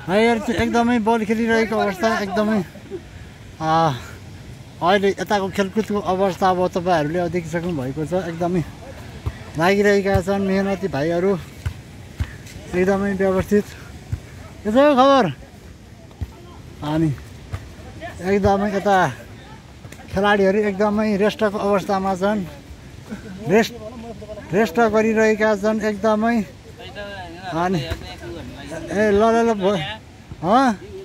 अहिले चाहिँ एकदमै बल खेलिरहेको अवस्था एकदमै अहिले यताको खेलकुदको अवस्था अब तपाईँहरूले अब देखिसक्नु भएको छ। एकदमै लागिरहेका छन् मेहनती भाइहरू एकदमै व्यवस्थित। के छ खबर? अनि एकदमै यता खेलाडीहरू एकदमै रेस्टको अवस्थामा छन्, रेस्ट गरिरहेका छन् एकदमै। अनि ए ल ल ल